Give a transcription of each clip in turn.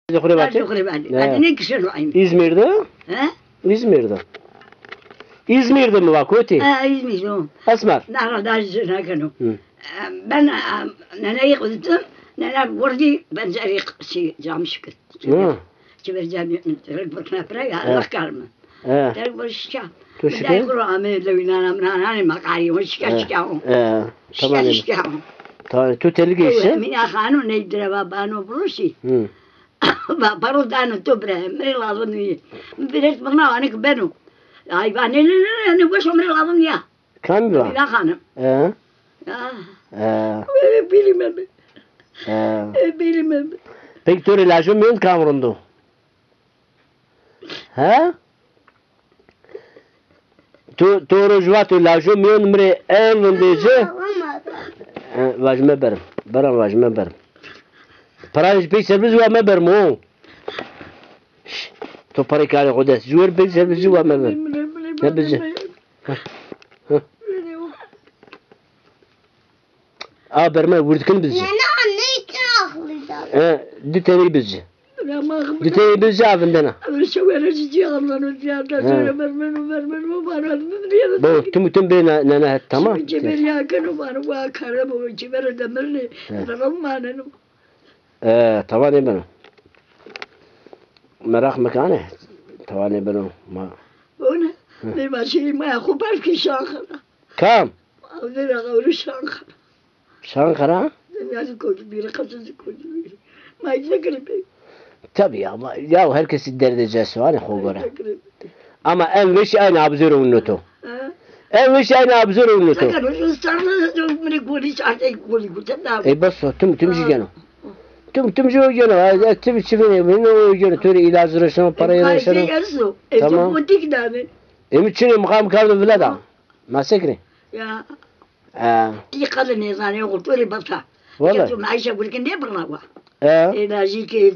Ne kişi aynı. İzmir'de? He? İzmir'de. İzmir'de mi vakoti? İzmir'de o. Esmer. Ne kadar ben neneyi kızdım. Nene vurdu ben zeri camış kız. Çevireceğim yönetmelik bakına praya Allah karmı. Derik bu şişe. Ben kuru amel lewinana hani makari o şişe. Tamam. Tamam. Tuteli geçti. Min akhanı neydir babano buruşi. Parol dano tobre meri lazım diye. Biraz bana hani benu. Ay ben ne boş meri lazım ya. Kan mı? Min akhanı. Bilmem. Bilmem. Peki tu relajyon mu Kamerun'da? Ha? Tu rojvat relajyon mu mre evindeyse? Vajme berim. Berim vajme berim. Parayı pek servis var mı berim o? Tu parayı kâle kodes. Jüver pek servis var mı berim? Ne bize? Berme vurdukun bizi. Diteni bizi. Diteni bizi avindana. Bu tüm bir nene tamam. Tamam benim. Merak mekanı. Tamam benim. Ma. Ona ne başıyı ma kupar ki şankara. Kam. Avdera gavru şankara. Şankara? Yani koca biri kasası koca biri. Mayısa gribi. Tabii ya herkesin derdecesi var ya göre. Ama en veş aynı abzurun notu. En veş aynı abzurun notu. Bas tüm jigano. Tüm jigano. Tüm çivine bunu jigano. Töre ilazırışın parayı yaşanı. Tamam. Emitçinin mukam kaldı vlada. Masekri. Ya. Ki kadın ne zanıyor kurtulur basa. Vallahi. Çünkü Ayşe gülken diye bırnava. Enerji ki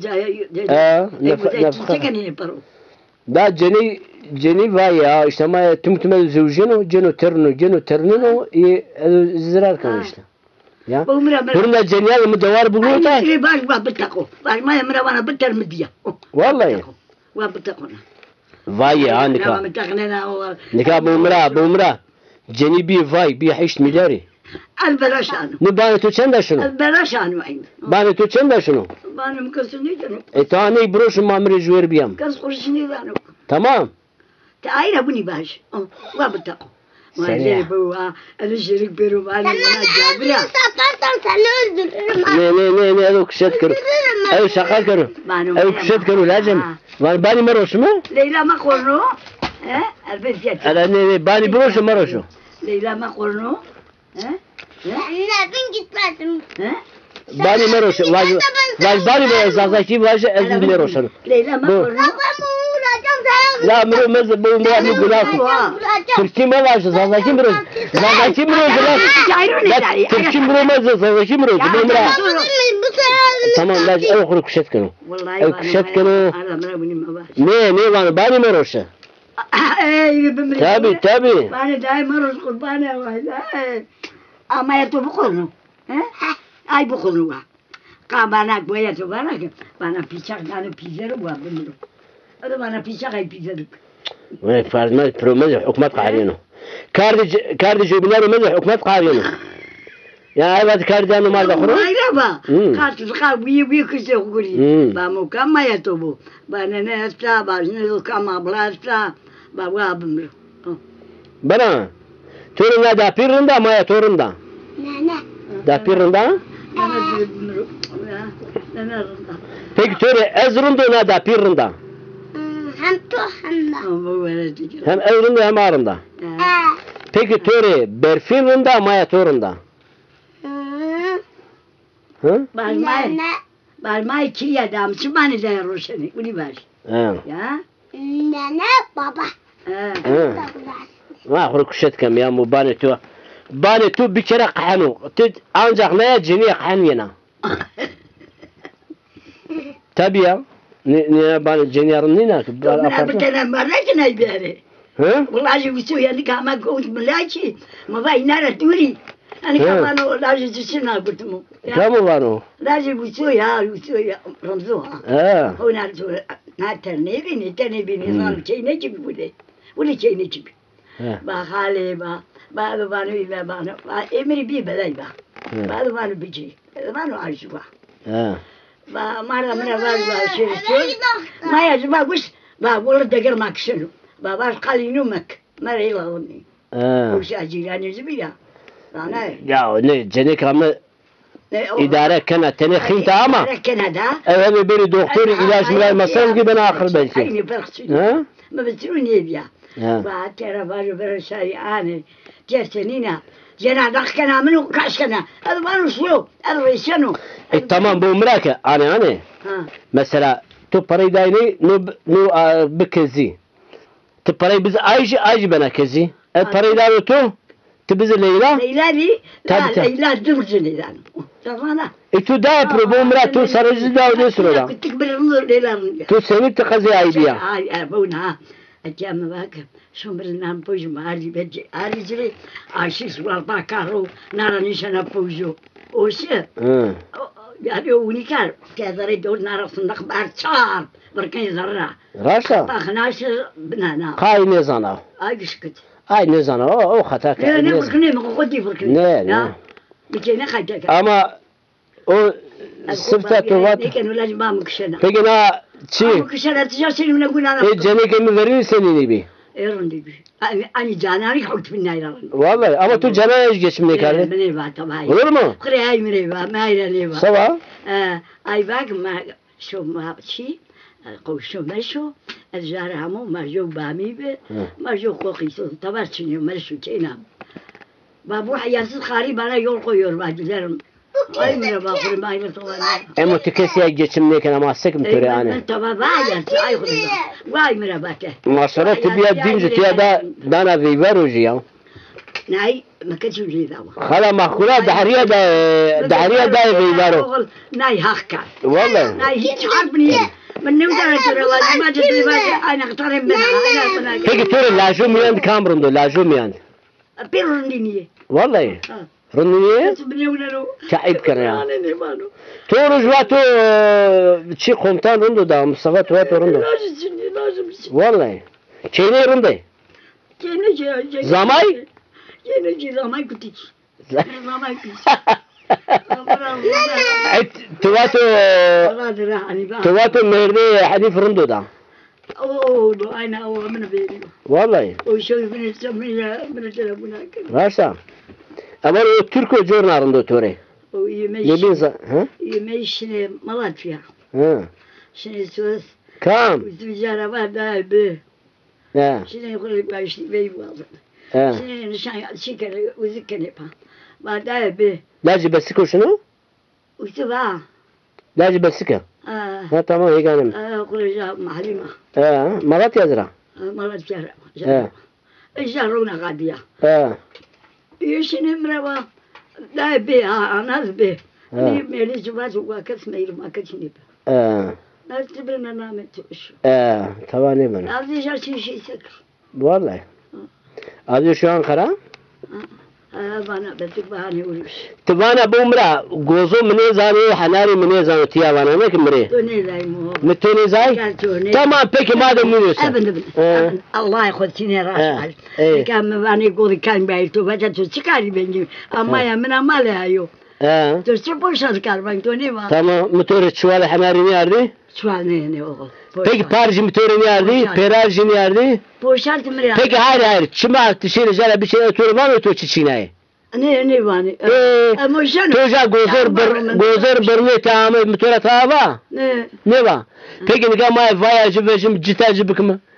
nefes. Da ceni var ya işte ama tüm zevceno ceno terno zarar kan işte. Ya. Bununla ceniyal mı davar buluyor da. Ay baş bitako. Baş ma emre bana biter mi diye. Vallahi. Wa bitako. Vay ya nikah. Nikah bumra. Ceni bir vay bir hiç milyari. Alberaşanu. Ne bana tu çenda şunu? Alberaşanu aynı. Bana tu çenda şunu? Bana mıkasın ne canım? Tane broşu mamre jüver biyam. Kas kurşun ne canım? Tamam. Te ayra buni baş. Wa bitako. Mahalleli bu alışırık beru bana cabra. Satarsan seni öldürürüm. Ne o kuşat kırı. Ev şaka kırı. Ev kuşat kırı lazım. Var bani maroşu mu? Leyla ma korno. Elbette. Ala ne bani broşu maroşu. Leyla ma korno. Ben gitmedim. Bani maroşu. Vaj bani be zazaki vaj ezil maroşu. Leyla ma korno. La mro mez bu mu günah. Türkçe mi var zazaki mro. Zazaki mro la. Türkçe mro mez zazaki mro. Tamam la ev kuru kuşat kırı. Ev kuşat kırı. Ne var bani maroşu. Tabii. Bana daima roz kurbana var. Ama ya tu bukulnu. Ay bukulnu var. Kabana boya tu bana bıçaktan pizarı var bunu. Ada bana bıçak ay pizarı. Ve farzmaz promez hükümet qariyonu. Kardeş bilir mez hükümet qariyonu. Ya evet kardeşim var da khuru. Ayra ba. Kartı bir kızı guri. Ba mu kama ya tu bu. Bana ne asla ba ne kama blasta. Ba abim. Bana. Torunda da pirunda maya torunda. Nene. Da pirunda? Peki töre ezrunda da pirunda. Hem tu hem da. Hem evrunda hem arında. Peki töre berfinunda maya torunda. Hı? Barmay ki ya dam çimani de roşeni. Uni baş. Ya. Nene baba. Ma khuru kuşat kam ya mu bani tu bir kere qahnu. Ancak ne cini qahnyena. Tabii ya. Ne bana cini yarın ne nak? Ben bir tane baraj ne bari. Hı? Vallahi bu su yani kama koş mulaçi. Ma vai nara turi. أنا كمان لازم تسمع قلت مو كم وانو لازم يسويها رمزوها هنا ترنيبي نظام شيء نجيب ولا شيء نجيب با خالي با بانو بانو امري بي بلاي با بانو بيجي بانو عايشوا با مرة با شيء ما يجب وش با والله دقر ما كشنو با باش قال نومك ما يلاوني وش اجيراني زبيا يا ne cenek ama idare kana tane khilta ama evet bir doktor ilaç vermezsen ki ben ahır belki ha ما بتروني بيا بعد ترى باجو برشاي انا جسنينا جنا دخنا منو كاشكنا هذا ما شنو هذا شنو tamam bu mraka hani mesela tu parayı dayını nu bekezi tu parayı biz aycı bana kezi parayı da tu تبز ليلى لي لا ليلى درج ليلى تمام تو دا بروبومرا تو سرج دا ودسرا كنت كبر النور ليلى تو سميت تقزي ايديا هاي ابونا اجام باك شمرنا بوج مالي بجي ارجلي عشيس والباكارو نارا نشنا بوجو وش يعني ونيكار كذا دور نارا صندوق بارتشار بركي زرع راشا باخناش بنانا قاي نزانا ايشكت Ay ne zana o hata ki. Ne fırkını mı koddi fırkını? Ne. Bir kere kayda. Ama o sıfta tuvat. Ne kan ulaj ma mukşana. Peki na çi. Mukşana tijasını ne gulana. Ceneke mi verir senin gibi? Erun gibi. Ani canari hut bin nayran. Vallahi ama tu canaya geçimine kaldı. Ne var tabii. Olur mu? Kıraya mire var, mayra ne var. Sabah. Ay bak ma şu ma çi. قوشو مشو الجار همو مرجو بامي به مرجو قوقيسو تبرشنيو مرشو تينام بابو حياس خاري bana yol koyuyor bacılarım. Ay merhaba kurum ay merhaba. Emotiketsiye geçimliyken ama sıkım töre yani. Tamam vay ay kurum. Vay merhaba te. Masara tibiya dinci tiya da dana viver oji ya. Nay ما كنتش جيد خلا مخولا دحرية دا vivero. Nay hakka. والله. Nay hiç harpni. من نودر ترى ما تدري ما أنا اقترب منها. Peki töre lajum yan kamrundu lajum yan. بيرنديني. والله. رنديني. تعب كنا ya. Toru jvato çi komutan rundu da Mustafa tuvat rundu. Vallahi. Çeyne rundu. Zamay? Zamay kutik. Zamay kutik. تواتو مهرني حديث رندو دا اوه انا هو من بيني والله وشوف من التلفون راشا اما تركو جورنا رندو توري ويمشي ها يمشي ملات فيها ها شنو سوس كام وتجارة بعد به شنو يقول لي باش بي واضح شنو نشان شكل وذكرني بعد به لاجي بسكو شنو وتبع لاجي بسكه ها تمام هيك انا اقول جا معلمه مرات يزرع مرات جرى جرونا غاديه ايش نمروا لا بها انا به ميلي جواز وكاس ميل ما كتشني ناس تبرنا نامت شو طبعا من هذا جا شيء سكر والله هذا شو Ankara bana betik bahane uymuş. Tibana bumra gozo mene zani hanari mene zani tiya bana ne kimre? Tone zay mu. Mutone zay? Tamam peki madem biliyorsun. Evet. Allah khotine rasal. Kam bani godi kan bayil to baca to çıkari benim. Ama ya men amale ayo. To çıpoşar karban to ne var? Tamam motoru çuval hanari ne yardı? Çuval ne o. Peki parji motoru ne yardı? Perajı ne yardı? Poşalt mı? Peki hayır çıma tişiri zara bir şey otur var mı to çiçinayı? Ne vani? Ama şunu. Toja gozor birne tamam motora tava? Ne var? Peki ne kadar vay acı vecim citacı bıkımı?